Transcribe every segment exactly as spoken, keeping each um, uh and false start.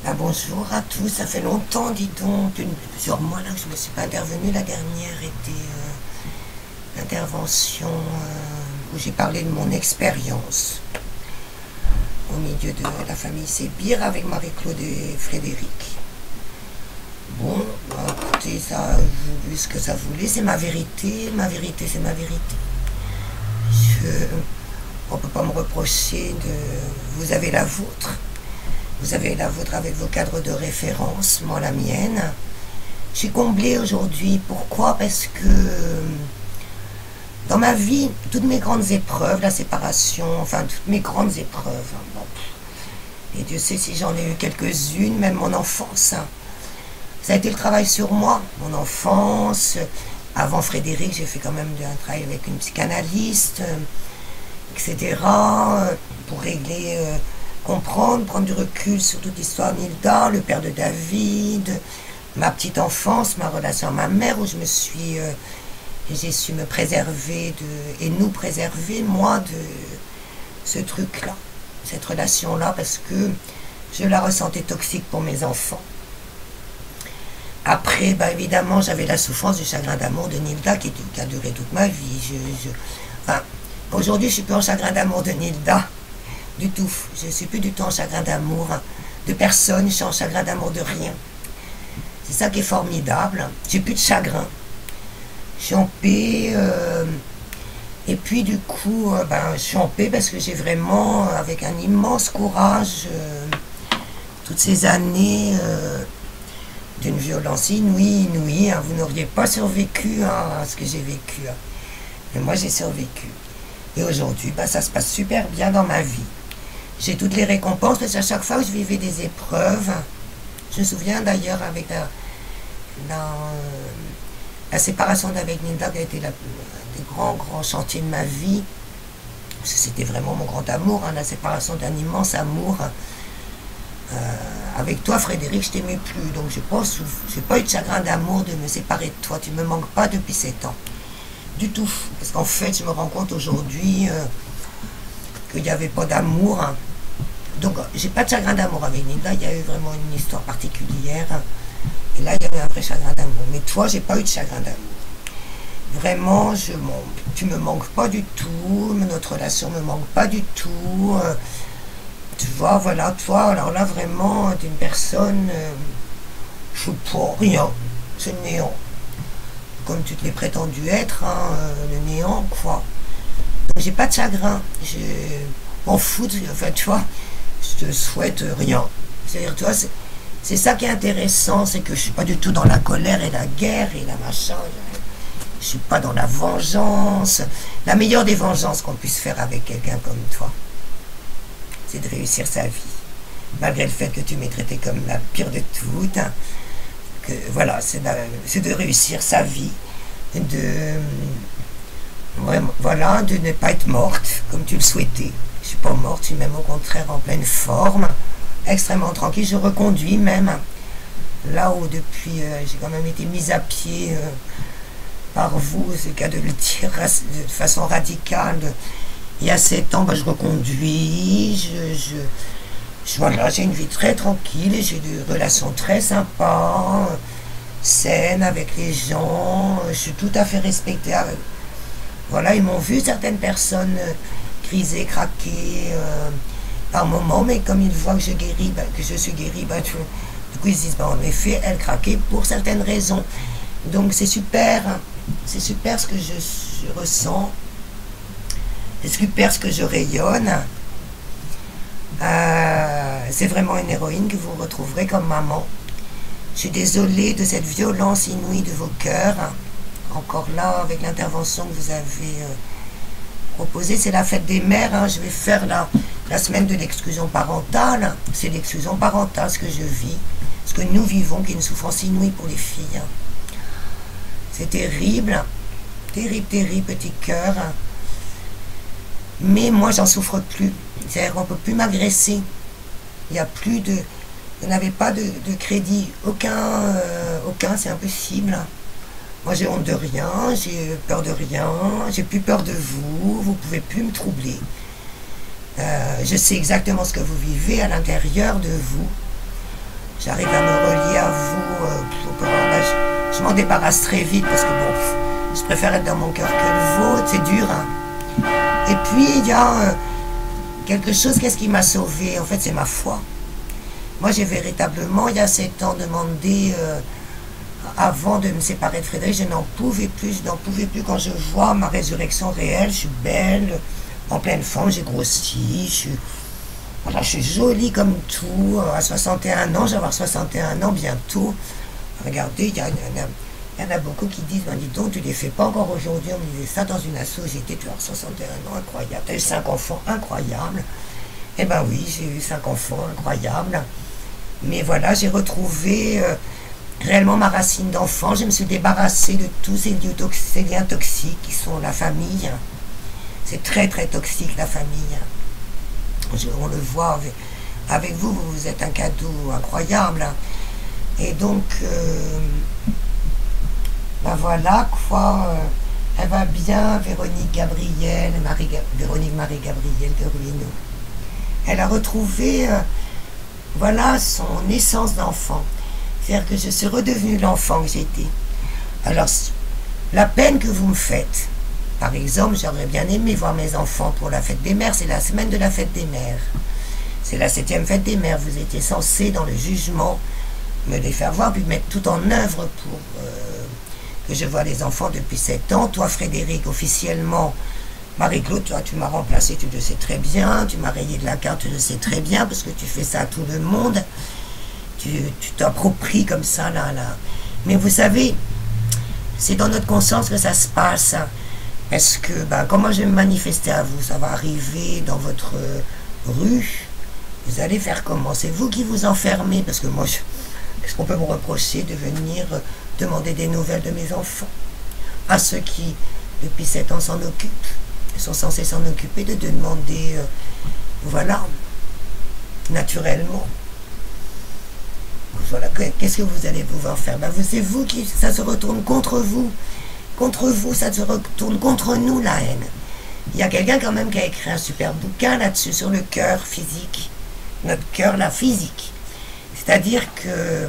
Ah, bonjour à tous, ça fait longtemps, dis donc, une- plusieurs mois là que je ne me suis pas intervenue. La dernière était euh, l'intervention euh, où j'ai parlé de mon expérience au milieu de la famille Sébir avec Marie-Claude et Frédéric. Bon, bah, écoutez, ça a voulu ce que ça voulait, c'est ma vérité, ma vérité c'est ma vérité. Je, on ne peut pas me reprocher de... Vous avez la vôtre. Vous avez la vôtre avec vos cadres de référence, moi la mienne. Je suis comblée aujourd'hui. Pourquoi? Parce que dans ma vie, toutes mes grandes épreuves, la séparation, enfin toutes mes grandes épreuves, hein, bon, et Dieu sait si j'en ai eu quelques-unes, même mon enfance, hein, ça a été le travail sur moi, mon enfance. Avant Frédéric, j'ai fait quand même un travail avec une psychanalyste, euh, et cetera, euh, pour régler... Euh, comprendre, prendre du recul sur toute l'histoire Nilda, le père de David, ma petite enfance, ma relation à ma mère, où je me suis, euh, j'ai su me préserver de, et nous préserver, moi, de ce truc-là, cette relation-là, parce que je la ressentais toxique pour mes enfants. Après, bah, évidemment, j'avais la souffrance du chagrin d'amour de Nilda qui, qui a duré toute ma vie. Je, je, enfin, aujourd'hui, je suis plus en chagrin d'amour de Nilda. Du tout, je ne suis plus du tout en chagrin d'amour de personne, je suis en chagrin d'amour de rien. C'est ça qui est formidable, j'ai plus de chagrin. Je suis en paix, euh, et puis du coup, euh, ben, je suis en paix parce que j'ai vraiment, avec un immense courage, euh, toutes ces années euh, d'une violence inouïe, inouïe, hein, vous n'auriez pas survécu hein, à ce que j'ai vécu. Hein. Mais moi j'ai survécu. Et aujourd'hui, ben, ça se passe super bien dans ma vie. J'ai toutes les récompenses parce qu'à chaque fois que je vivais des épreuves, je me souviens d'ailleurs avec la, la, la séparation d'avec Nilda qui a été la, des grands grands chantiers de ma vie. C'était vraiment mon grand amour, hein, la séparation d'un immense amour. Euh, avec toi Frédéric, je t'aimais plus, donc je pense, j'ai pas eu de chagrin d'amour de me séparer de toi. Tu me manques pas depuis sept ans, du tout. Parce qu'en fait, je me rends compte aujourd'hui euh, qu'il n'y avait pas d'amour. Hein. Donc, j'ai pas de chagrin d'amour avec Nilda, il y a eu vraiment une histoire particulière. Et là, il y avait un vrai chagrin d'amour. Mais toi, j'ai pas eu de chagrin d'amour. Vraiment, je, bon, tu me manques pas du tout, notre relation me manque pas du tout. Euh, tu vois, voilà, toi, alors là, vraiment, t'es une personne, euh, je sais pas, rien, c'est le néant. Comme tu te l'es prétendu être, hein, euh, le néant, quoi. Donc, j'ai pas de chagrin, je m'en fous, de, enfin, tu vois. Je te souhaite rien. C'est-à-dire, toi, c'est ça qui est intéressant, c'est que je suis pas du tout dans la colère et la guerre et la machin. Je suis pas dans la vengeance. La meilleure des vengeances qu'on puisse faire avec quelqu'un comme toi, c'est de réussir sa vie. Malgré le fait que tu m'aies traité comme la pire de toutes, hein, que voilà, c'est de réussir sa vie, de voilà, de ne pas être morte comme tu le souhaitais. Je suis pas morte, je suis même au contraire en pleine forme, extrêmement tranquille. Je reconduis même, là où depuis, euh, j'ai quand même été mise à pied euh, par vous, c'est le cas de le dire de façon radicale. Il y a sept ans, bah, je reconduis, je, je, je voilà, j'ai une vie très tranquille, j'ai des relations très sympas, saines avec les gens, je suis tout à fait respectée. Avec, voilà, ils m'ont vu, certaines personnes criser, craquer euh, par moments, mais comme ils voient que je guéris, bah, que je suis guérie, bah, tu, du coup ils se disent, bah, en effet, elle craquait pour certaines raisons. Donc c'est super, c'est super ce que je, je ressens, c'est super ce que je rayonne. Euh, c'est vraiment une héroïne que vous retrouverez comme maman. Je suis désolée de cette violence inouïe de vos cœurs. Encore là, avec l'intervention que vous avez euh, proposée, c'est la fête des mères. Hein. Je vais faire la, la semaine de l'exclusion parentale. C'est l'exclusion parentale, ce que je vis, ce que nous vivons, qui est une souffrance inouïe pour les filles. Hein. C'est terrible, terrible, terrible, petit cœur. Hein. Mais moi, j'en souffre plus. C'est-à-dire qu'on ne peut plus m'agresser. Il n'y a plus de... Vous n'avez pas de, de crédit. Aucun, euh, aucun, c'est impossible. Moi, j'ai honte de rien, j'ai peur de rien, j'ai plus peur de vous, vous ne pouvez plus me troubler. Euh, je sais exactement ce que vous vivez à l'intérieur de vous. j'arrive à me relier à vous, euh, pour, ben, je, je m'en débarrasse très vite parce que bon, je préfère être dans mon cœur que le vôtre, c'est dur. Hein. Et puis il y a euh, quelque chose, qu'est-ce qui m'a sauvé? En fait, c'est ma foi. Moi, j'ai véritablement, il y a sept ans, demandé, euh, avant de me séparer de Frédéric, je n'en pouvais plus, je n'en pouvais plus quand je vois ma résurrection réelle, je suis belle, en pleine forme, j'ai grossi, je suis, voilà, je suis jolie comme tout, à soixante et un ans, je vais avoir soixante et un ans bientôt. Regardez, il y, y, y en a beaucoup qui disent, ben dis donc, tu ne les fais pas encore aujourd'hui, on me disait ça dans une société, tu as soixante et un ans, incroyable, tu as eu cinq enfants, incroyable. Eh ben oui, j'ai eu cinq enfants, incroyable. Mais voilà, j'ai retrouvé euh, réellement ma racine d'enfant. Je me suis débarrassée de tous ces liens, ces liens toxiques qui sont la famille. C'est très très toxique la famille. Je, on le voit avec, avec vous, vous êtes un cadeau incroyable. Et donc, euh, ben voilà quoi. Euh, elle va bien, Véronique Gabriel, Marie, Véronique Marie-Gabrielle de Ruineau. Elle a retrouvé... Euh, Voilà son essence d'enfant. C'est-à-dire que je suis redevenue l'enfant que j'étais. Alors, la peine que vous me faites, par exemple, j'aurais bien aimé voir mes enfants pour la fête des mères, c'est la semaine de la fête des mères. C'est la septième fête des mères. Vous étiez censé, dans le jugement, me les faire voir, puis mettre tout en œuvre pour euh, que je vois les enfants depuis sept ans. Toi, Frédéric, officiellement, Marie-Claude, toi, tu m'as remplacé, tu le sais très bien, tu m'as rayé de la carte, tu le sais très bien, parce que tu fais ça à tout le monde, tu t'appropries comme ça, là, là. Mais vous savez, c'est dans notre conscience que ça se passe. Est-ce que, ben, comment je vais me manifester à vous? Ça va arriver dans votre rue, vous allez faire comment? C'est vous qui vous enfermez, parce que moi, je... est-ce qu'on peut me reprocher de venir demander des nouvelles de mes enfants? À ceux qui, depuis sept ans, s'en occupent. Ils sont censés s'en occuper, de demander, euh, voilà, naturellement. Voilà, qu'est-ce que vous allez pouvoir faire? Ben, c'est vous qui, ça se retourne contre vous. Contre vous, ça se retourne contre nous, la haine. Il y a quelqu'un quand même qui a écrit un super bouquin là-dessus, sur le cœur physique. Notre cœur, la physique. C'est-à-dire que,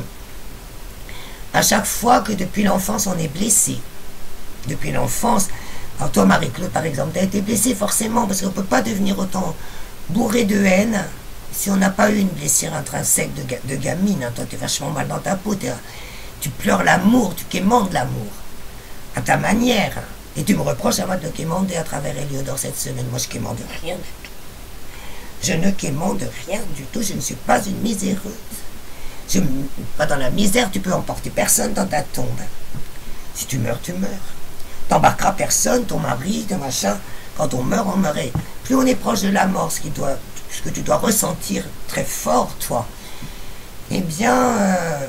à chaque fois que depuis l'enfance, on est blessé, depuis l'enfance, alors toi, Marie-Claude, par exemple, tu as été blessée forcément, parce qu'on ne peut pas devenir autant bourré de haine si on n'a pas eu une blessure intrinsèque de, ga de gamine. Hein. Toi, tu es vachement mal dans ta peau, tu pleures l'amour, tu quémandes l'amour, à ta manière. Et tu me reproches à moi de le quémander à travers Héliodore cette semaine. Moi, je quémande rien du tout. Je ne quémande rien du tout, je ne suis pas une miséreuse. Je, pas dans la misère, tu peux emporter personne dans ta tombe. Si tu meurs, tu meurs. T'embarqueras personne, ton mari, ton machin. Quand on meurt, on meurt. Plus on est proche de la mort, ce, qui doit, ce que tu dois ressentir très fort, toi, eh bien, euh,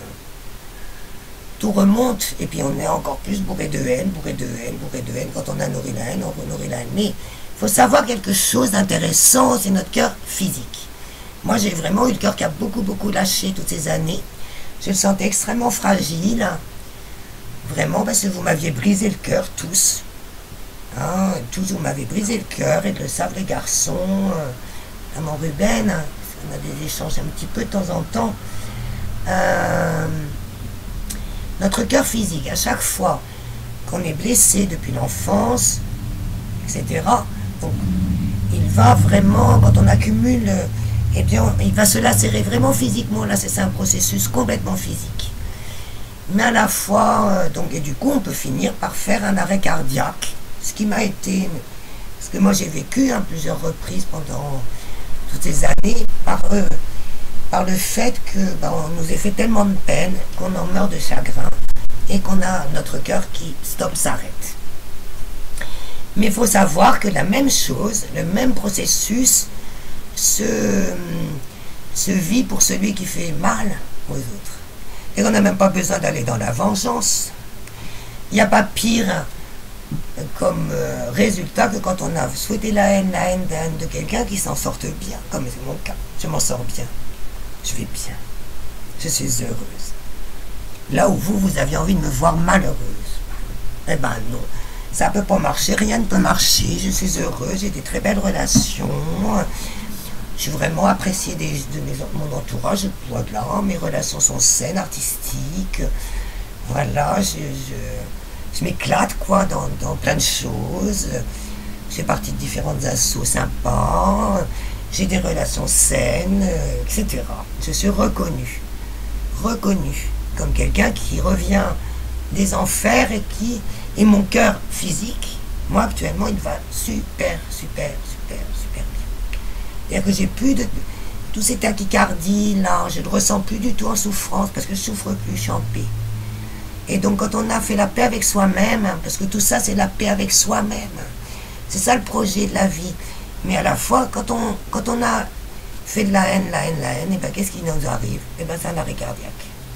tout remonte. Et puis on est encore plus bourré de haine, bourré de haine, bourré de haine. Quand on a nourri la haine, on nourrit la haine. Mais il faut savoir quelque chose d'intéressant, c'est notre cœur physique. Moi, j'ai vraiment eu le cœur qui a beaucoup, beaucoup lâché toutes ces années. Je le sentais extrêmement fragile. Vraiment, parce que vous m'aviez brisé le cœur, tous. Hein, tous, vous m'avez brisé le cœur, et le savent les garçons. Euh, maman Ruben, hein, on a des échanges un petit peu de temps en temps. Euh, notre cœur physique, à chaque fois qu'on est blessé depuis l'enfance, et cetera, donc, il va vraiment, quand on accumule, eh bien, il va se lacérer vraiment physiquement. Là, c'est un processus complètement physique. Mais à la fois, euh, donc, et du coup, on peut finir par faire un arrêt cardiaque, ce qui m'a été, parce que moi j'ai vécu hein, plusieurs reprises pendant toutes ces années, par, euh, par le fait que ben, on nous ait fait tellement de peine qu'on en meurt de chagrin et qu'on a notre cœur qui, stop, s'arrête. Mais il faut savoir que la même chose, le même processus se, se vit pour celui qui fait mal aux autres. Et on n'a même pas besoin d'aller dans la vengeance. Il n'y a pas pire comme euh, résultat que quand on a souhaité la haine, la haine, la haine de quelqu'un qui s'en sorte bien, comme c'est mon cas. Je m'en sors bien. Je vais bien. Je suis heureuse. Là où vous, vous aviez envie de me voir malheureuse. Eh ben non. Ça ne peut pas marcher. Rien ne peut marcher. Je suis heureuse. J'ai des très belles relations. je suis vraiment appréciée des, de mes, mon entourage, voilà, mes relations sont saines, artistiques, voilà, je, je, je m'éclate quoi dans, dans plein de choses, je fais partie de différentes assos sympas, j'ai des relations saines, et cetera. Je suis reconnue, reconnue comme quelqu'un qui revient des enfers et qui, et mon cœur physique, moi actuellement il va super, super, super, super bien. C'est-à-dire que j'ai plus de, tous ces tachycardies là, je ne ressens plus du tout en souffrance parce que je souffre plus, je suis en paix. Et donc quand on a fait la paix avec soi-même, parce que tout ça c'est la paix avec soi-même, c'est ça le projet de la vie. Mais à la fois, quand on, quand on a fait de la haine, la haine, la haine, et ben qu'est-ce qui nous arrive? Et ben c'est un arrêt cardiaque.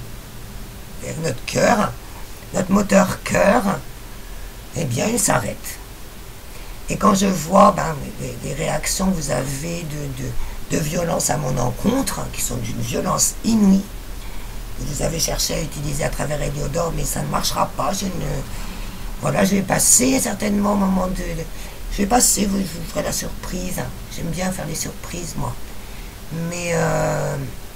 Notre cœur, notre moteur cœur, eh bien il s'arrête. Et quand je vois ben, les, les réactions que vous avez de, de, de violence à mon encontre, qui sont d'une violence inouïe, vous avez cherché à utiliser à travers Héliodore, mais ça ne marchera pas. Je ne, voilà, je vais passer certainement au moment de... Je vais passer, vous, je vous ferai la surprise. J'aime bien faire les surprises, moi. Mais euh,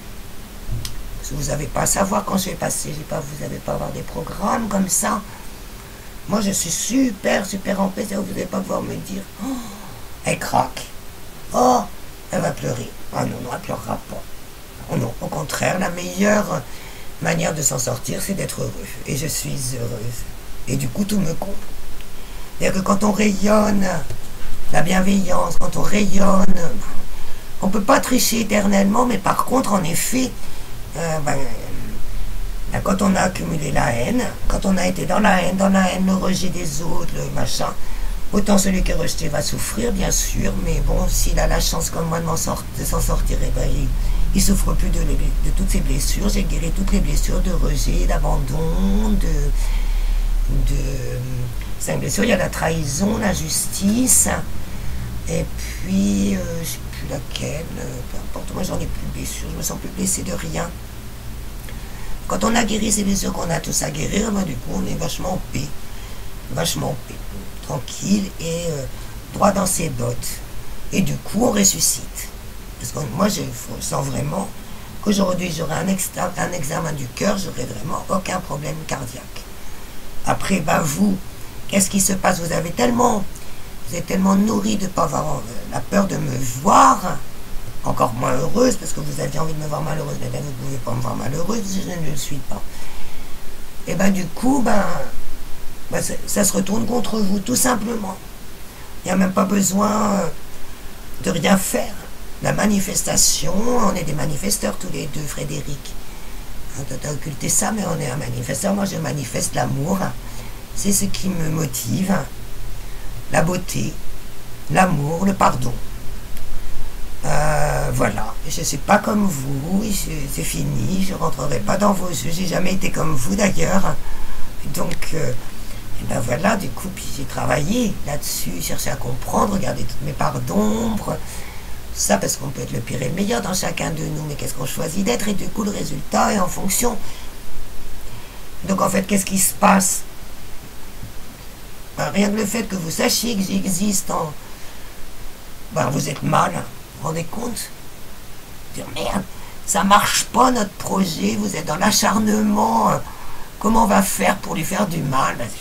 vous n'avez pas à savoir quand je vais passer. J'ai pas, vous n'allez pas avoir des programmes comme ça. Moi, je suis super, super en paix. Vous n'allez pas pouvoir me dire, oh, elle craque. Oh, elle va pleurer. Ah non, non, elle ne pleurera pas. Oh non, au contraire, la meilleure manière de s'en sortir, c'est d'être heureux. Et je suis heureuse. Et du coup, tout me comble. C'est-à-dire que quand on rayonne la bienveillance, quand on rayonne, on ne peut pas tricher éternellement, mais par contre, en effet, euh, ben, ben, quand on a accumulé la haine, quand on a été dans la haine, dans la haine, le rejet des autres, le machin, autant celui qui est rejeté va souffrir, bien sûr, mais bon, s'il a la chance comme moi de s'en sort, sortir, eh ben, il ne souffre plus de, de toutes ses blessures. J'ai guéri toutes les blessures de rejet, d'abandon, de... de cinq blessures, il y a la trahison, l'injustice, et puis, euh, je ne sais plus laquelle, euh, peu importe, moi j'en ai plus de blessures, je me sens plus blessée de rien. Quand on a guéri ces blessures qu'on a tous à guérir, ben, du coup on est vachement en paix, vachement en paix, tranquille et euh, droit dans ses bottes. Et du coup on ressuscite. Parce que moi je, je sens vraiment qu'aujourd'hui j'aurai un, un examen du cœur, j'aurai vraiment aucun problème cardiaque. Après, ben vous, qu'est-ce qui se passe? Vous avez tellement, vous êtes tellement nourri de ne pas avoir la peur de me voir, encore moins heureuse, parce que vous aviez envie de me voir malheureuse, mais là vous ne pouvez pas me voir malheureuse, je ne le suis pas. Et ben du coup, ben, ben ça, ça se retourne contre vous, tout simplement. Il n'y a même pas besoin de rien faire. La manifestation, on est des manifesteurs tous les deux, Frédéric. On a occulté ça, mais on est un manifesteur. Moi, je manifeste l'amour. C'est ce qui me motive. La beauté, l'amour, le pardon. Euh, voilà. Je ne suis pas comme vous. C'est fini. Je ne rentrerai pas dans vos yeux. J'ai jamais été comme vous, d'ailleurs. Donc, euh, et ben voilà, du coup, puis j'ai travaillé là-dessus, cherché à comprendre, regarder toutes mes parts d'ombre. Ça, parce qu'on peut être le pire et le meilleur dans chacun de nous, mais qu'est-ce qu'on choisit d'être? Et du coup, le résultat est en fonction. Donc, en fait, qu'est-ce qui se passe? Ben, rien que le fait que vous sachiez que j'existe, en... ben, vous êtes mal, vous vous rendez compte? Dire, merde, ça marche pas notre projet, vous êtes dans l'acharnement, comment on va faire pour lui faire du mal? Ben,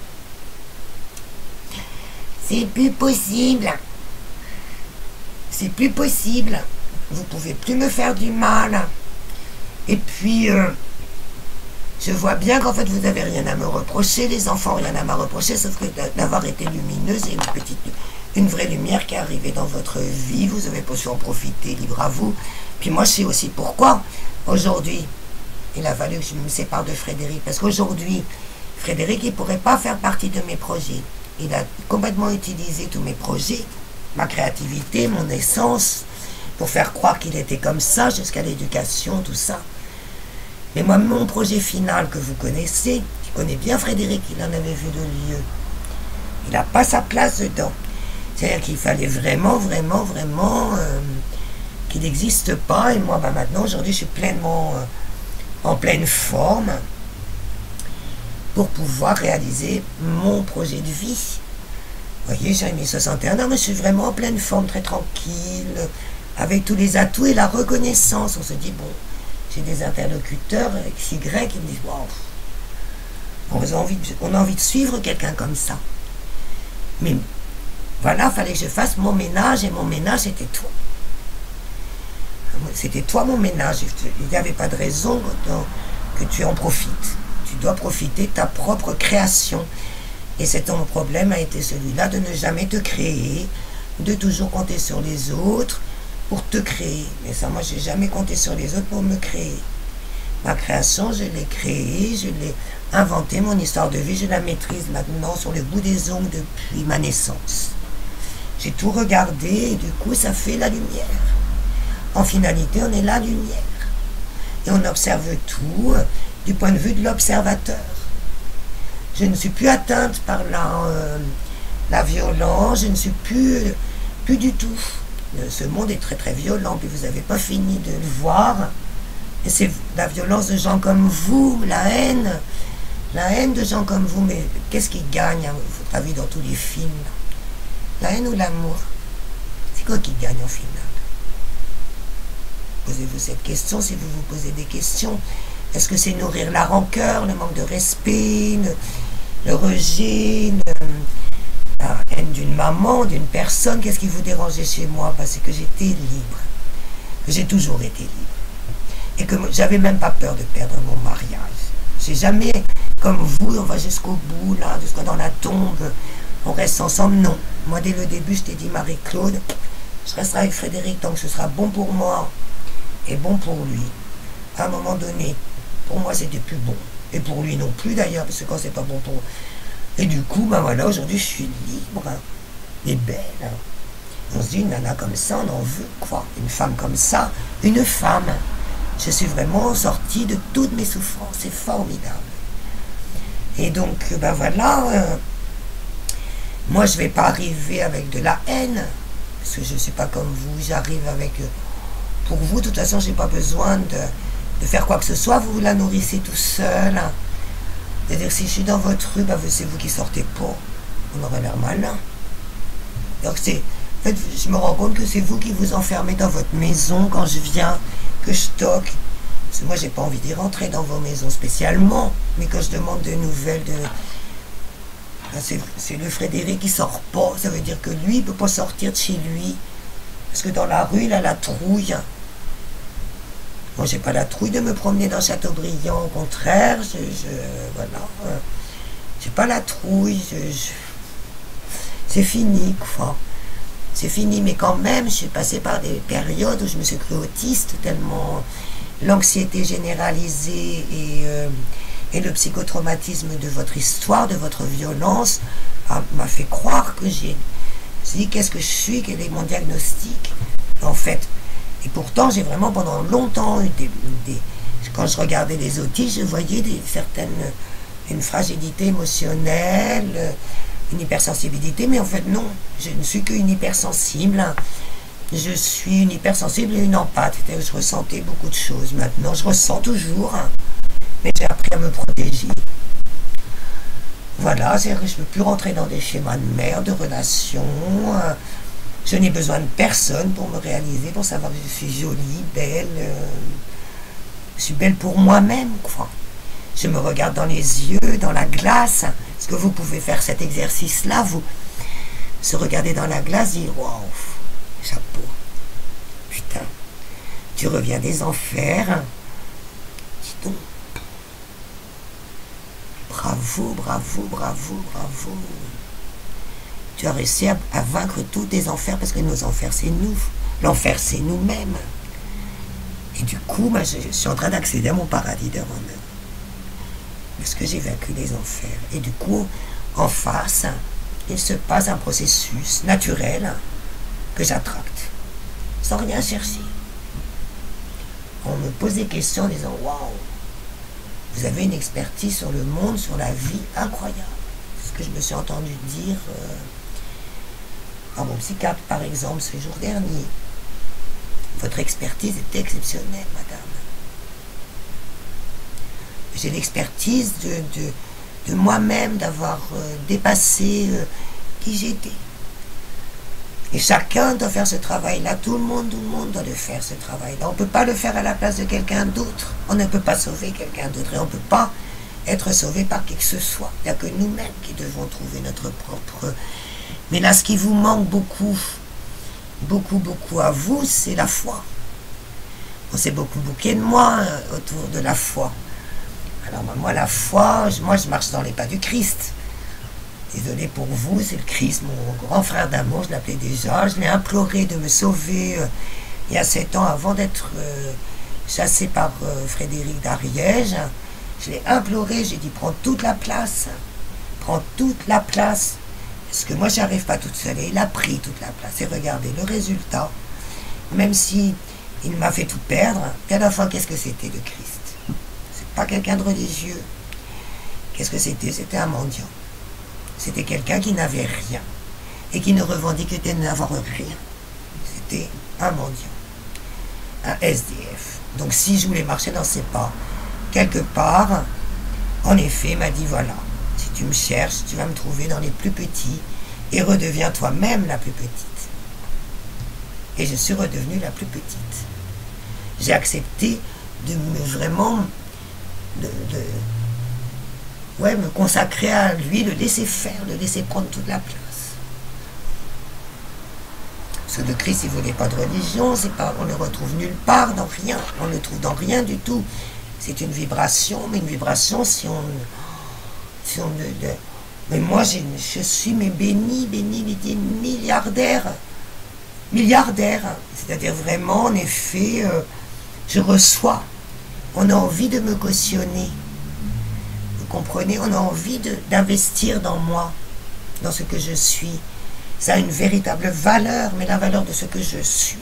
c'est plus possible. C'est plus possible. Vous pouvez plus me faire du mal. Et puis, euh, je vois bien qu'en fait, vous n'avez rien à me reprocher. Les enfants, rien à me reprocher, sauf que d'avoir été lumineuse et une petite, une vraie lumière qui est arrivée dans votre vie. Vous avez pas su en profiter, libre à vous. Puis moi, je sais aussi pourquoi. Aujourd'hui, il a fallu que je me sépare de Frédéric. Parce qu'aujourd'hui, Frédéric, il ne pourrait pas faire partie de mes projets. Il a complètement utilisé tous mes projets, ma créativité, mon essence, pour faire croire qu'il était comme ça, jusqu'à l'éducation, tout ça. Mais moi, mon projet final que vous connaissez, qui connaît bien Frédéric, il en avait vu de lieu, il n'a pas sa place dedans. C'est-à-dire qu'il fallait vraiment, vraiment, vraiment euh, qu'il n'existe pas. Et moi, bah, maintenant, aujourd'hui, je suis pleinement euh, en pleine forme pour pouvoir réaliser mon projet de vie. Vous voyez, j'ai mis soixante et un ans, mais je suis vraiment en pleine forme, très tranquille, avec tous les atouts et la reconnaissance. On se dit, bon, j'ai des interlocuteurs X Y qui me disent, waouh, on a envie de, on a envie de suivre quelqu'un comme ça. Mais voilà, il fallait que je fasse mon ménage, et mon ménage, c'était toi. C'était toi mon ménage. Il n'y avait pas de raison que tu en profites. Tu dois profiter de ta propre création. Et c'est ton problème a été celui-là de ne jamais te créer, de toujours compter sur les autres pour te créer. Mais ça, moi, j'ai jamais compté sur les autres pour me créer. Ma création, je l'ai créée, je l'ai inventée, mon histoire de vie, je la maîtrise maintenant sur le bout des ongles depuis ma naissance. J'ai tout regardé et du coup, ça fait la lumière. En finalité, on est la lumière. Et on observe tout du point de vue de l'observateur. Je ne suis plus atteinte par la, euh, la violence, je ne suis plus, plus du tout. Ce monde est très très violent, puis vous n'avez pas fini de le voir. Et c'est la violence de gens comme vous, la haine, la haine de gens comme vous. Mais qu'est-ce qui gagne, hein, vous avez vu dans tous les films, la haine ou l'amour? C'est quoi qui gagne en final? Posez-vous cette question si vous vous posez des questions. Est-ce que c'est nourrir la rancœur, le manque de respect, le, le rejet, le, la haine d'une maman, d'une personne? Qu'est-ce qui vous dérangeait chez moi? Parce que j'étais libre, que j'ai toujours été libre. Et que j'avais même pas peur de perdre mon mariage. J'ai jamais, comme vous, on va jusqu'au bout, là, jusqu'à dans la tombe, on reste ensemble. Non. Moi, dès le début, je t'ai dit, Marie-Claude, je resterai avec Frédéric tant que ce sera bon pour moi et bon pour lui. À un moment donné, pour moi, c'était plus bon. Et pour lui non plus, d'ailleurs, parce que quand c'est pas bon pour... Et du coup, ben voilà, aujourd'hui, je suis libre. Hein, et belle. Hein. On se dit, une nana comme ça, on en veut, quoi. Une femme comme ça, une femme. Je suis vraiment sortie de toutes mes souffrances. C'est formidable. Et donc, ben voilà, euh, moi, je vais pas arriver avec de la haine, parce que je ne suis pas comme vous, j'arrive avec... Euh, pour vous, de toute façon, j'ai pas besoin de... de faire quoi que ce soit, vous la nourrissez tout seul. C'est-à-dire, si je suis dans votre rue, ben, c'est vous qui sortez pas. On aurait l'air malin. Donc, c'est, en fait, je me rends compte que c'est vous qui vous enfermez dans votre maison quand je viens, que je toque. Parce que moi, j'ai pas envie d'y rentrer dans vos maisons spécialement. Mais quand je demande des nouvelles de... Ben, c'est, c'est le Frédéric qui sort pas. Ça veut dire que lui, il peut pas sortir de chez lui. Parce que dans la rue, il a la trouille. Moi, j'ai pas la trouille de me promener dans Châteaubriand, au contraire, je, je voilà, euh, j'ai pas la trouille, je, je, c'est fini, quoi. C'est fini, mais quand même, je suis passée par des périodes où je me suis cru autiste, tellement l'anxiété généralisée et, euh, et le psychotraumatisme de votre histoire, de votre violence, m'a fait croire que j'ai... Je me suis dit, qu'est-ce que je suis, quel est mon diagnostic? En fait, et pourtant, j'ai vraiment pendant longtemps eu des, des... Quand je regardais les autistes, je voyais des, certaines... une fragilité émotionnelle, une hypersensibilité, mais en fait, non. Je ne suis qu'une hypersensible. Je suis une hypersensible et une empathe. Je ressentais beaucoup de choses. Maintenant, je ressens toujours, mais j'ai appris à me protéger. Voilà, je ne peux plus rentrer dans des schémas de merde, de relations. Je n'ai besoin de personne pour me réaliser, pour savoir que je suis jolie, belle. Euh, je suis belle pour moi-même, quoi. Je me regarde dans les yeux, dans la glace. Est-ce que vous pouvez faire cet exercice-là, vous se regarder dans la glace, dire « Waouh, chapeau, putain, tu reviens des enfers. Dis donc. Bravo, bravo, bravo, bravo. Tu as réussi à, à vaincre tous tes enfers, parce que nos enfers, c'est nous. L'enfer, c'est nous-mêmes. Et du coup, ben, je, je suis en train d'accéder à mon paradis de moi-même. Parce que j'ai vaincu les enfers. Et du coup, en face, il se passe un processus naturel que j'attracte, sans rien chercher. On me pose des questions en disant « Waouh, vous avez une expertise sur le monde, sur la vie incroyable. » C'est ce que je me suis entendu dire euh, par mon psychiatre, par exemple, ce jour dernier. Votre expertise est exceptionnelle, madame. J'ai l'expertise de, de, de moi-même, d'avoir euh, dépassé euh, qui j'étais. Et chacun doit faire ce travail-là. Tout le monde, tout le monde doit le faire, ce travail-là. On ne peut pas le faire à la place de quelqu'un d'autre. On ne peut pas sauver quelqu'un d'autre. Et on ne peut pas être sauvé par qui que ce soit. Il n'y a que nous-mêmes qui devons trouver notre propre... Mais là, ce qui vous manque beaucoup, beaucoup, beaucoup à vous, c'est la foi. On s'est beaucoup moqué de moi hein, autour de la foi. Alors moi, la foi, moi, je marche dans les pas du Christ. Désolé pour vous, c'est le Christ, mon grand frère d'amour, je l'appelais déjà. Je l'ai imploré de me sauver euh, il y a sept ans avant d'être euh, chassé par euh, Frédéric d'Ariège. Je l'ai imploré, j'ai dit prends toute la place, prends toute la place. Parce que moi, je n'arrive pas toute seule. Et il a pris toute la place. Et regardez le résultat. Même si il m'a fait tout perdre, puis à la fin, qu'est-ce que c'était le Christ? C'est pas quelqu'un de religieux. Qu'est-ce que c'était? C'était un mendiant. C'était quelqu'un qui n'avait rien et qui ne revendiquait de n'avoir rien. C'était un mendiant, un S D F. Donc si je voulais marcher dans ses pas, quelque part, en effet, il m'a dit voilà, si tu me cherches, tu vas me trouver dans les plus petits et redeviens toi-même la plus petite. Et je suis redevenue la plus petite. J'ai accepté de me vraiment... de, de Ouais, me consacrer à lui, le laisser faire, le laisser prendre toute la place. Parce que le Christ, il ne voulait pas de religion, c'est pas, on ne le retrouve nulle part, dans rien. On ne le trouve dans rien du tout. C'est une vibration, mais une vibration, si on... Si on de, de, mais moi, je suis mais béni, béni, béni, milliardaire. Milliardaire. C'est-à-dire vraiment, en effet, euh, je reçois. On a envie de me cautionner. Comprenez, on a envie d'investir dans moi, dans ce que je suis. Ça a une véritable valeur, mais la valeur de ce que je suis.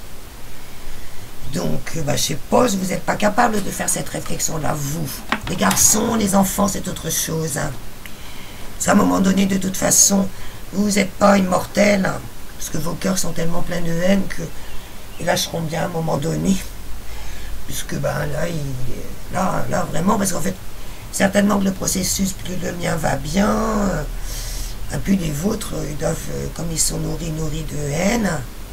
Donc, bah, je sais pas, vous n'êtes pas capable de faire cette réflexion-là, vous. Les garçons, les enfants, c'est autre chose. Hein. Parce qu'à un moment donné, de toute façon, vous n'êtes pas immortels, hein, parce que vos cœurs sont tellement pleins de haine qu'ils lâcheront bien à un moment donné. Puisque, ben là, il, là, là, vraiment, parce qu'en fait, certainement que le processus, plus le mien va bien, euh, un peu les vôtres, ils doivent, euh, comme ils sont nourris, nourris de haine,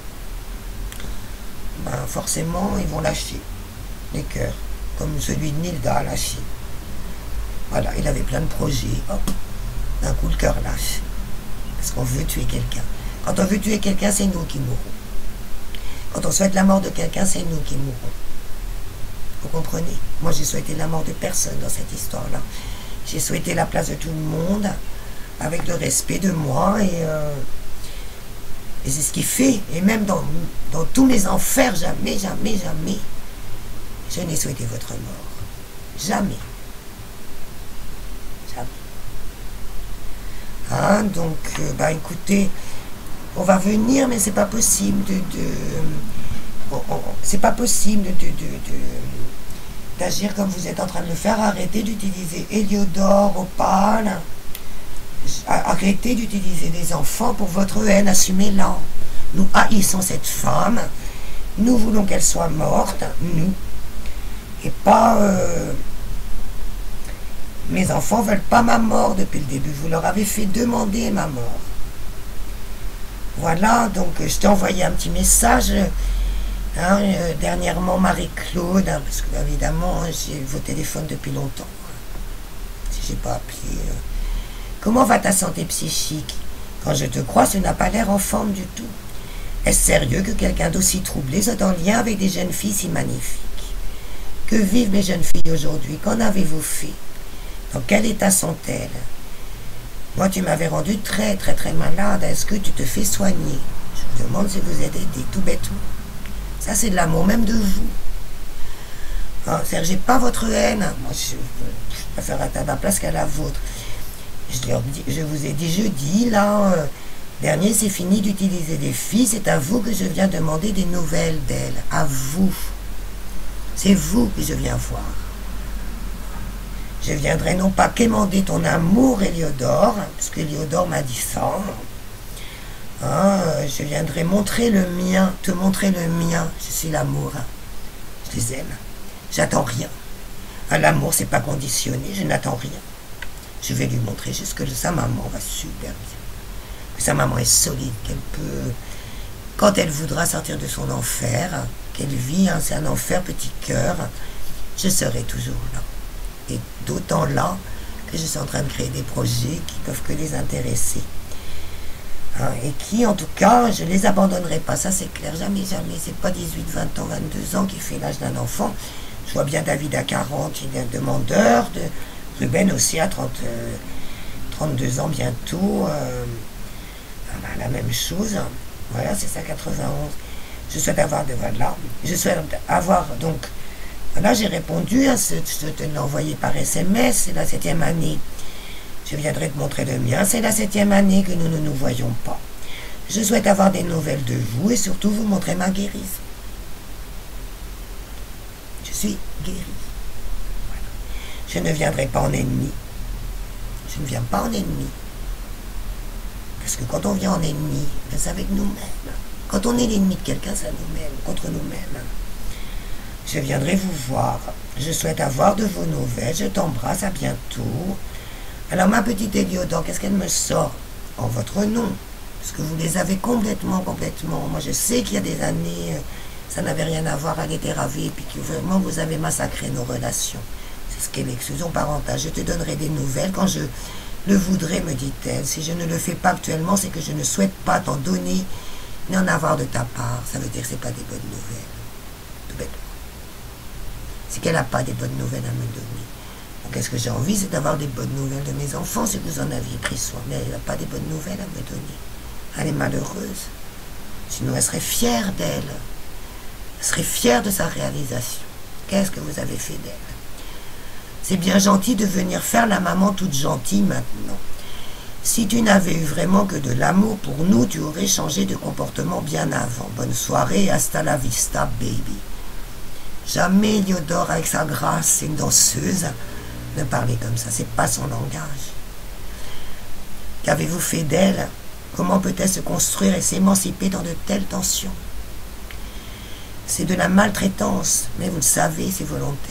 ben forcément, ils vont lâcher les cœurs, comme celui de Nilda a lâché. Voilà, il avait plein de projets, hop, d'un coup le cœur lâche, parce qu'on veut tuer quelqu'un. Quand on veut tuer quelqu'un, c'est nous qui mourrons. Quand on souhaite la mort de quelqu'un, c'est nous qui mourrons. Vous comprenez? Moi, j'ai souhaité la mort de personne dans cette histoire-là. J'ai souhaité la place de tout le monde, avec le respect de moi, et, euh, et c'est ce qui fait. Et même dans, dans tous mes enfers, jamais, jamais, jamais, je n'ai souhaité votre mort. Jamais. Jamais. Hein, donc, euh, bah écoutez, on va venir, mais c'est pas possible de... de c'est pas possible de... de, de d'agir comme vous êtes en train de le faire. Arrêtez d'utiliser Héliodore, Opale, arrêtez d'utiliser des enfants pour votre haine, assumez-la. Nous haïssons cette femme, nous voulons qu'elle soit morte, nous, et pas... Euh, mes enfants veulent pas ma mort depuis le début, vous leur avez fait demander ma mort. Voilà, donc je t'ai envoyé un petit message... Hein, euh, dernièrement Marie-Claude, hein, parce que évidemment hein, j'ai vos téléphones depuis longtemps, hein, si j'ai pas appelé. Euh. Comment va ta santé psychique? Quand je te crois, ce n'a pas l'air en forme du tout. Est-ce sérieux que quelqu'un d'aussi troublé soit en lien avec des jeunes filles si magnifiques? Que vivent les jeunes filles aujourd'hui? Qu'en avez-vous fait? Dans quel état sont-elles? Moi, tu m'avais rendu très très très malade. Est-ce que tu te fais soigner? Je vous demande si vous êtes aidé, tout bêtement. Ça, c'est de l'amour, même de vous. Hein, c'est-à-dire, j'ai pas votre haine. Moi, je, je préfère être à ma place qu'à la vôtre. Je, leur dis, je vous ai dit jeudi, là, euh, dernier, c'est fini d'utiliser des filles. C'est à vous que je viens demander des nouvelles d'elles. À vous. C'est vous que je viens voir. Je viendrai non pas quémander ton amour, Héliodore, parce qu'Héliodore m'a dit ça. Hein, je viendrai montrer le mien, te montrer le mien. Je suis l'amour. Hein. Je les aime. J'attends rien. À l'amour, c'est pas conditionné. Je n'attends rien. Je vais lui montrer juste que sa maman va super bien. Que sa maman est solide, qu'elle peut, quand elle voudra sortir de son enfer, qu'elle vit, hein, c'est un enfer petit cœur, je serai toujours là. Et d'autant là que je suis en train de créer des projets qui peuvent que les intéresser. Hein, et qui, en tout cas, je ne les abandonnerai pas, ça c'est clair, jamais, jamais. C'est pas dix-huit, vingt ans, vingt-deux ans qui fait l'âge d'un enfant. Je vois bien David à quarante, il est un demandeur, de Ruben aussi à trente, euh, trente-deux ans bientôt, euh, ben, la même chose. Voilà, c'est ça, quatre-vingt-onze. Je souhaite avoir de voilà. Je souhaite avoir donc. Voilà, j'ai répondu à ce. Je te l'ai envoyé par S M S. C'est la septième année. Je viendrai te montrer le mien. C'est la septième année que nous ne nous voyons pas. Je souhaite avoir des nouvelles de vous et surtout vous montrer ma guérison. Je suis guérie. Voilà. Je ne viendrai pas en ennemi. Je ne viens pas en ennemi. Parce que quand on vient en ennemi, c'est avec nous-mêmes. Quand on est l'ennemi de quelqu'un, c'est à nous-mêmes, contre nous-mêmes. Je viendrai vous voir. Je souhaite avoir de vos nouvelles. Je t'embrasse, à bientôt. Alors ma petite Héliodore, qu'est-ce qu'elle me sort? En votre nom. Parce que vous les avez complètement, complètement. Moi je sais qu'il y a des années, ça n'avait rien à voir, elle était ravie, et puis que vraiment vous avez massacré nos relations. C'est ce qu'est l'exclusion parentale. Je te donnerai des nouvelles quand je le voudrais, me dit-elle. Si je ne le fais pas actuellement, c'est que je ne souhaite pas t'en donner ni en avoir de ta part. Ça veut dire que ce n'est pas des bonnes nouvelles. Tout bêtement. C'est qu'elle n'a pas des bonnes nouvelles à me donner. Donc, qu'est-ce que j'ai envie, c'est d'avoir des bonnes nouvelles de mes enfants, si vous en aviez pris soin. Mais elle n'a pas des bonnes nouvelles à me donner. Elle est malheureuse. Sinon, elle serait fière d'elle. Elle serait fière de sa réalisation. Qu'est-ce que vous avez fait d'elle? C'est bien gentil de venir faire la maman toute gentille maintenant. Si tu n'avais eu vraiment que de l'amour pour nous, tu aurais changé de comportement bien avant. Bonne soirée, hasta la vista, baby. Jamais Héliodore, avec sa grâce, c'est une danseuse, ne parlait comme ça. C'est pas son langage. Qu'avez-vous fait d'elle? Comment peut-elle se construire et s'émanciper dans de telles tensions? C'est de la maltraitance, mais vous le savez, c'est volontaire.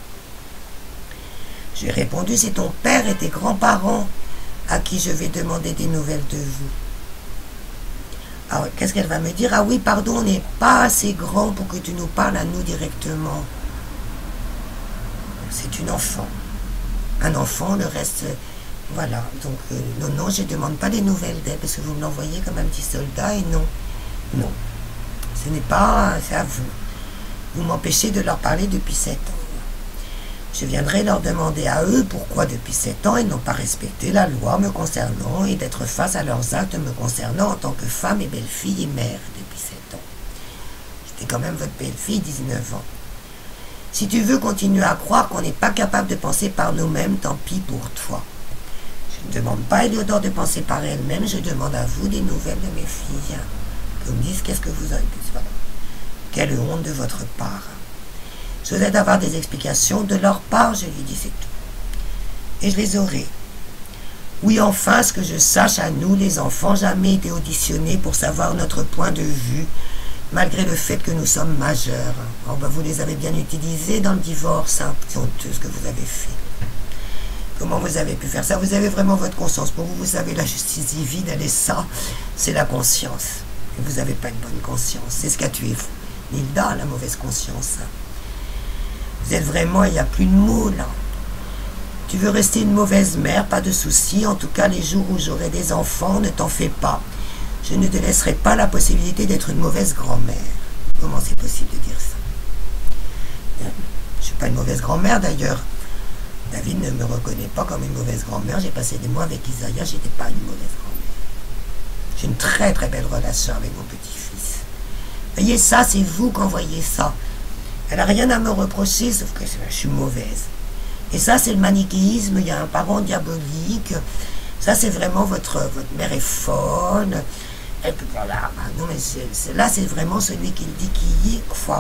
J'ai répondu, c'est ton père et tes grands-parents à qui je vais demander des nouvelles de vous. Alors, qu'est-ce qu'elle va me dire? Ah oui, pardon, on n'est pas assez grand pour que tu nous parles à nous directement. C'est une enfant. Un enfant, le reste, voilà. Donc, euh, non, non, je ne demande pas des nouvelles d'elle, parce que vous me l'envoyez comme un petit soldat, et non, non. Ce n'est pas, c'est à vous. Vous m'empêchez de leur parler depuis sept ans. Je viendrai leur demander à eux pourquoi depuis sept ans ils n'ont pas respecté la loi me concernant et d'être face à leurs actes me concernant en tant que femme et belle-fille et mère depuis sept ans. J'étais quand même votre belle-fille, dix-neuf ans. Si tu veux continuer à croire qu'on n'est pas capable de penser par nous-mêmes, tant pis pour toi. Je ne demande pas à Héliodore de penser par elle-même, je demande à vous des nouvelles de mes filles. Qu'on me dise qu'est-ce que vous avez pu faire. Quelle honte de votre part. Je voudrais d'avoir des explications de leur part, je lui dis, c'est tout. Et je les aurai. Oui, enfin, ce que je sache, à nous, les enfants, jamais été auditionnés pour savoir notre point de vue, malgré le fait que nous sommes majeurs. Oh, ben, vous les avez bien utilisés dans le divorce, hein. C'est honteux ce que vous avez fait. Comment vous avez pu faire ça? Vous avez vraiment votre conscience. Pour vous, vous savez, la justice divine, elle est ça, c'est la conscience. Et vous n'avez pas une bonne conscience. C'est ce qu'a tué vous. Nilda, la mauvaise conscience. Vous êtes vraiment, il n'y a plus de mots là. Tu veux rester une mauvaise mère, pas de souci. En tout cas, les jours où j'aurai des enfants, ne t'en fais pas. Je ne te laisserai pas la possibilité d'être une mauvaise grand-mère. Comment c'est possible de dire ça? Je ne suis pas une mauvaise grand-mère d'ailleurs. David ne me reconnaît pas comme une mauvaise grand-mère. J'ai passé des mois avec Isaiah, je n'étais pas une mauvaise grand-mère. J'ai une très très belle relation avec mon petit-fils. Voyez, ça, c'est vous qui envoyez ça. Elle n'a rien à me reprocher, sauf que je suis mauvaise. Et ça, c'est le manichéisme, il y a un parent diabolique. Ça, c'est vraiment votre, votre mère est folle. Elle peut pas là. Non, mais c'est, c'est, là, c'est vraiment celui qui dit qui y croit.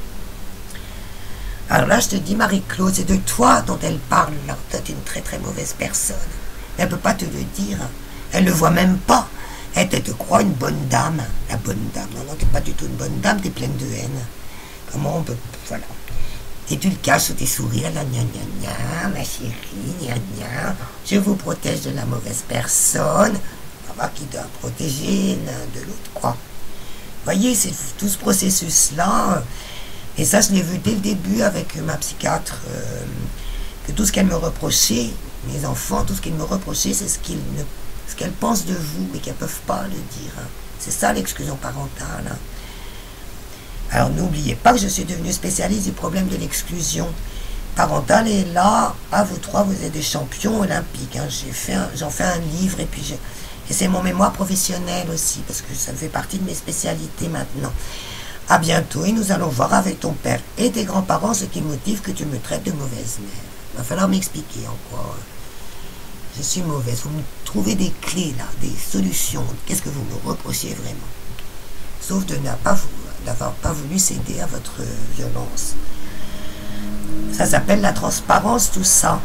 Alors là, je te dis, Marie-Claude, c'est de toi dont elle parle là. Toi, tu es une très très mauvaise personne. Elle ne peut pas te le dire. Elle ne le voit même pas. Elle te, te croit une bonne dame. La bonne dame. Non, non, tu n'es pas du tout une bonne dame, tu es pleine de haine. Comment on peut... Voilà. Et tu le caches sous tes sourires, là, gna gna gna, ma chérie, gna gna. Je vous protège de la mauvaise personne. On va voir qui doit protéger l'un de l'autre, quoi. voyez, c'est tout ce processus-là. Et ça, je l'ai vu dès le début avec ma psychiatre, euh, que tout ce qu'elle me reprochait, mes enfants, tout ce qu'ils me reprochaient, c'est ce qu'ils ne, ce qu'elles pensent de vous, mais qu'elles ne peuvent pas le dire. Hein. C'est ça l'exclusion parentale. Hein. Alors n'oubliez pas que je suis devenue spécialiste du problème de l'exclusion parentale, et là, à vous trois, vous êtes des champions olympiques. Hein. J'ai fait un, j'en fais un livre, et puis je, et c'est mon mémoire professionnel aussi, parce que ça fait partie de mes spécialités maintenant. À bientôt, et nous allons voir avec ton père et tes grands-parents ce qui motive que tu me traites de mauvaise mère. Il va falloir m'expliquer encore. Je suis mauvaise. Vous me trouvez des clés, là, des solutions. Qu'est-ce que vous me reprochez vraiment? Sauf de n'avoir pas voulu céder à votre violence. Ça s'appelle la transparence, tout ça.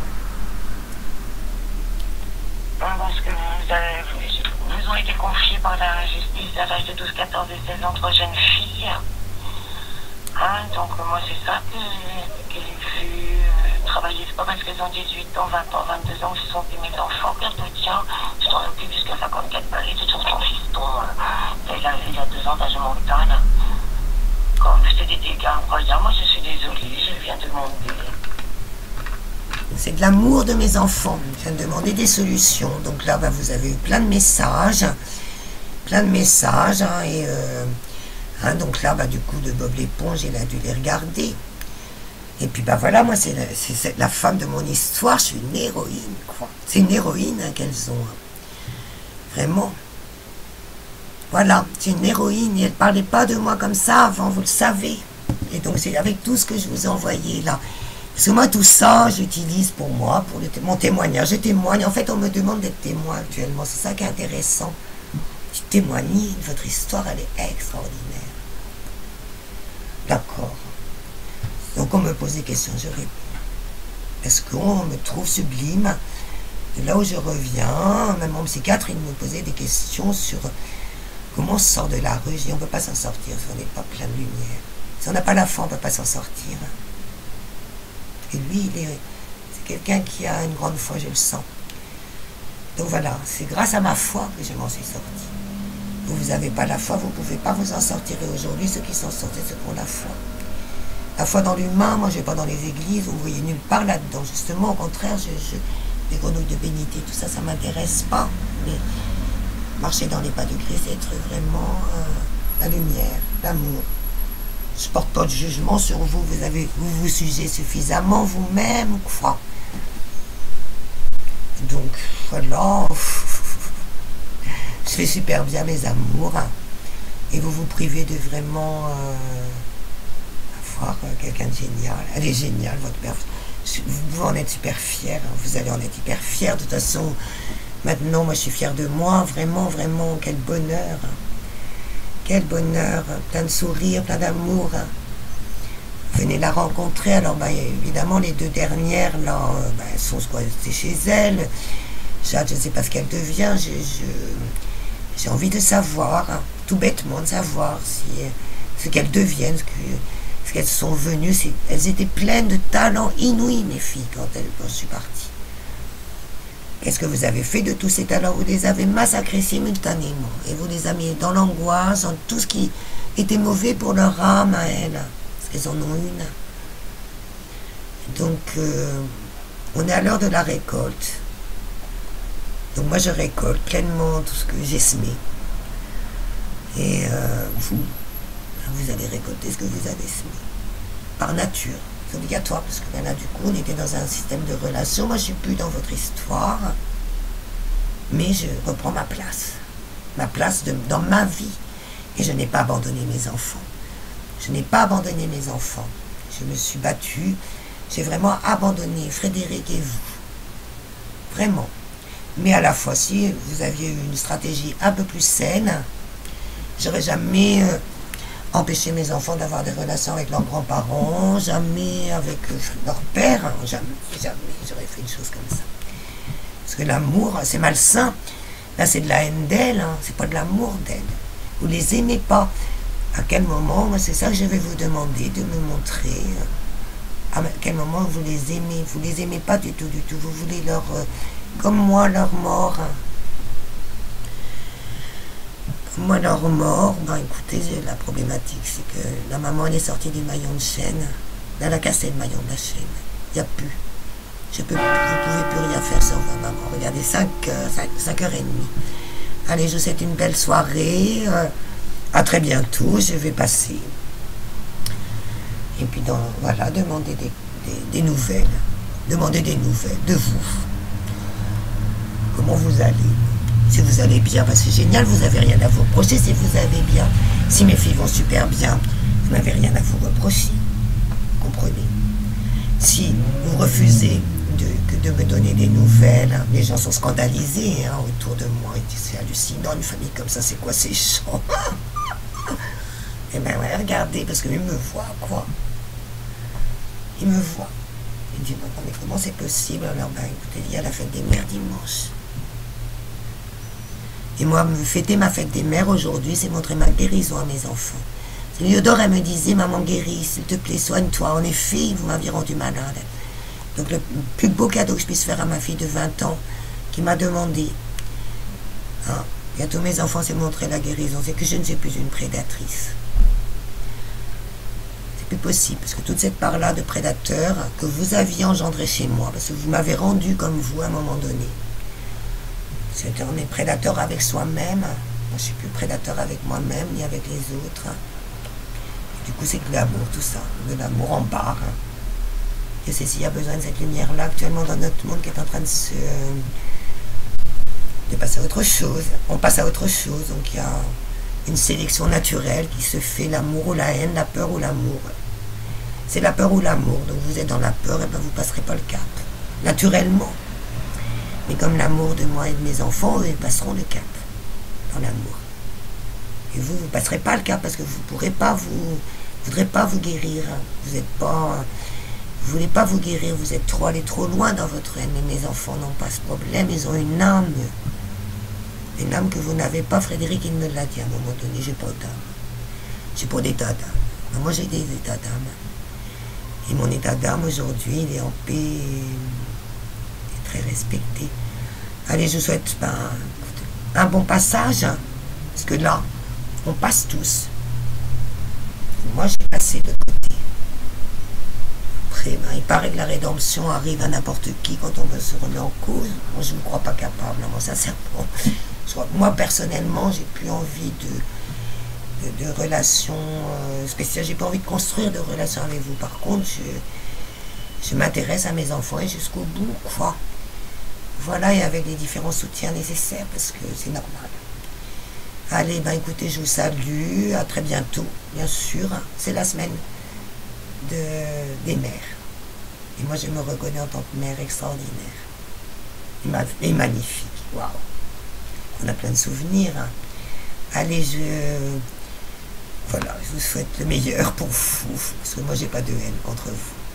Parce que vous, avez, vous ont été confiés par la justice à l'âge de douze, quatorze et seize ans, trois jeunes filles. Hein, donc moi c'est ça que, que j'ai vu euh, travailler. C'est pas parce qu'elles ont dix-huit ans, vingt ans, vingt-deux ans que ce sont mes enfants. Regarde le tien, tu t'en occupes jusqu'à cinquante-quatre balais, tu trouves ton fiston. Euh, il, a, il a deux ans d'âge mental. Comme c'est des dégâts incroyables, moi je suis désolée, je viens demander. C'est de l'amour de mes enfants. Je viens de demander des solutions. Donc là, bah, vous avez eu plein de messages. Plein de messages. Hein, et euh, hein, donc là, bah, du coup, de Bob l'éponge, il a dû les regarder. Et puis, bah voilà, moi, c'est la, la femme de mon histoire. Je suis une héroïne, quoi. C'est une héroïne hein, qu'elles ont. Hein. Vraiment. Voilà, c'est une héroïne. Et elle ne parlait pas de moi comme ça avant, vous le savez. Et donc, c'est avec tout ce que je vous ai envoyé là. Parce que moi, tout ça, j'utilise pour moi, pour le, mon témoignage. Je témoigne. En fait, on me demande d'être témoin actuellement. C'est ça qui est intéressant. Tu témoignes, votre histoire, elle est extraordinaire. D'accord. Donc, on me pose des questions, je réponds. Parce qu'on me trouve sublime. Et là où je reviens, même mon psychiatre, il me posait des questions sur comment on sort de la rue. Je dis, on ne peut pas s'en sortir si on n'est pas plein de lumière. Si on n'a pas la foi, on ne peut pas s'en sortir. Et lui, il est, c'est quelqu'un qui a une grande foi, je le sens. Donc voilà, c'est grâce à ma foi que je m'en suis sorti. Vous n'avez pas la foi, vous ne pouvez pas vous en sortir. Et aujourd'hui, ceux qui s'en sortent, c'est ceux qui ont la foi. La foi dans l'humain, moi je ne vais pas dans les églises, vous ne voyez nulle part là-dedans. Justement, au contraire, je, je, les grenouilles de bénité, tout ça, ça ne m'intéresse pas. Mais marcher dans les pas du Christ, c'est être vraiment euh, la lumière, l'amour. Je ne porte pas de jugement sur vous, vous avez, vous, vous jugez suffisamment vous-même, quoi. Donc, voilà. Je fais super bien mes amours. Et vous vous privez de vraiment euh, avoir quelqu'un de génial. Elle est géniale, votre père. Vous pouvez en être super fier. Vous allez en être hyper fier. De toute façon, maintenant, moi, je suis fière de moi. Vraiment, vraiment, quel bonheur. Quel bonheur, plein de sourires, plein d'amour. Venez la rencontrer. Alors, bah, évidemment, les deux dernières, là, bah, elles sont squattées chez elle. Jade, je ne sais pas ce qu'elle devient. Je, je, j'ai envie de savoir, hein, tout bêtement, de savoir si, ce qu'elles deviennent, ce, que, ce qu'elles sont venues. Elles étaient pleines de talents inouïs, mes filles, quand, elles, quand je suis partie. Qu'est-ce que vous avez fait de tous ces talents? Vous les avez massacrés simultanément. Et vous les avez mis dans l'angoisse, dans tout ce qui était mauvais pour leur âme à elles. Parce qu'elles en ont une. Donc, euh, on est à l'heure de la récolte. Donc moi, je récolte pleinement tout ce que j'ai semé. Et euh, vous, vous allez récolter ce que vous avez semé. Par nature. C'est obligatoire, parce que ben là, du coup, on était dans un système de relations. Moi, je ne suis plus dans votre histoire, mais je reprends ma place. Ma place de, dans ma vie. Et je n'ai pas abandonné mes enfants. Je n'ai pas abandonné mes enfants. Je me suis battue. J'ai vraiment abandonné Frédéric et vous. Vraiment. Mais à la fois, si vous aviez eu une stratégie un peu plus saine, j'aurais jamais... Euh, empêcher mes enfants d'avoir des relations avec leurs grands-parents, jamais avec leur père, jamais, jamais j'aurais fait une chose comme ça. Parce que l'amour, c'est malsain. Là, c'est de la haine d'elle, hein. C'est pas de l'amour d'elle. Vous les aimez pas. À quel moment, c'est ça que je vais vous demander, de me montrer. À quel moment vous les aimez. Vous les aimez pas du tout, du tout. Vous voulez leur, euh, comme moi, leur mort. Moi, leur mort, ben écoutez, la problématique, c'est que la maman, elle est sortie du maillon de chaîne. Elle a cassé le maillon de la chaîne. Il n'y a plus. Je peux, vous ne pouvez plus rien faire sans ma maman. Regardez, cinq heures trente. Allez, je vous souhaite une belle soirée. Euh, à très bientôt, je vais passer. Et puis, dans, voilà, demandez des, des, des nouvelles. Demandez des nouvelles de vous. Comment vous allez? Si vous allez bien, bah c'est génial, vous n'avez rien à vous reprocher. Si vous allez bien, si mes filles vont super bien, vous n'avez rien à vous reprocher. Comprenez? Si vous refusez de, de me donner des nouvelles, les gens sont scandalisés hein, autour de moi. Ils disent, c'est hallucinant, une famille comme ça, c'est quoi ces gens? Eh bien, ouais, regardez, parce qu'ils me voient, quoi. Ils me voient. Ils disent, non, mais comment c'est possible? Alors, ben, écoutez, il y a la fête des mères dimanche. Et moi, me fêter ma fête des mères aujourd'hui, c'est montrer ma guérison à mes enfants. Léodore, elle me disait, maman guérie, s'il te plaît, soigne-toi. En effet, vous m'aviez rendu malade. Donc, le plus beau cadeau que je puisse faire à ma fille de vingt ans, qui m'a demandé, hein, et à tous mes enfants, c'est montrer la guérison, c'est que je ne suis plus une prédatrice. C'est plus possible, parce que toute cette part-là de prédateur que vous aviez engendré chez moi, parce que vous m'avez rendu comme vous à un moment donné. On est prédateur avec soi-même. Moi, je ne suis plus prédateur avec moi-même, ni avec les autres. Et du coup, c'est de l'amour, tout ça. De l'amour en barre. Et c'est s'il y a besoin de cette lumière-là, actuellement, dans notre monde qui est en train de se... de passer à autre chose. On passe à autre chose. Donc, il y a une sélection naturelle qui se fait, l'amour ou la haine, la peur ou l'amour. C'est la peur ou l'amour. Donc, vous êtes dans la peur, et ben vous ne passerez pas le cap. Naturellement. Mais comme l'amour de moi et de mes enfants, eux, ils passeront le cap dans l'amour. Et vous, vous ne passerez pas le cap parce que vous ne pourrez pas vous, voudrez pas vous guérir. Vous n'êtes pas, vous voulez pas vous guérir, vous êtes trop allé trop loin dans votre haine. Mais mes enfants n'ont pas ce problème, ils ont une âme. Une âme que vous n'avez pas. Frédéric, il me l'a dit à un moment donné, j'ai pas d'âme. J'ai pas d'état d'âme. Moi, j'ai des états d'âme. Et mon état d'âme aujourd'hui, il est en paix. Très respecté. Allez, je vous souhaite ben, un bon passage, hein, parce que là, on passe tous. Moi, j'ai passé de côté. Après, ben, il paraît que la rédemption arrive à n'importe qui quand on veut se remettre en cause. Moi, je ne me crois pas capable, moi, sincèrement. Moi, personnellement, j'ai plus envie de, de, de relations euh, spéciales. J'ai pas envie de construire de relations avec vous. Par contre, je, je m'intéresse à mes enfants et jusqu'au bout, quoi. Voilà, et avec les différents soutiens nécessaires, parce que c'est normal. Allez, ben écoutez, je vous salue, à très bientôt, bien sûr. C'est la semaine de, des mères. Et moi, je me reconnais en tant que mère extraordinaire. Et magnifique, waouh. On a plein de souvenirs. Hein. Allez, je... Voilà, je vous souhaite le meilleur pour vous, parce que moi, j'ai pas de haine contre vous.